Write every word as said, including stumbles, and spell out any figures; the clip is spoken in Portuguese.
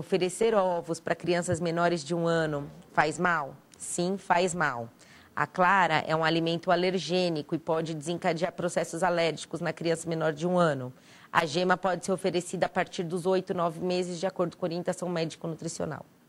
Oferecer ovos para crianças menores de um ano faz mal? Sim, faz mal. A clara é um alimento alergênico e pode desencadear processos alérgicos na criança menor de um ano. A gema pode ser oferecida a partir dos oito, nove meses, de acordo com a orientação médico-nutricional.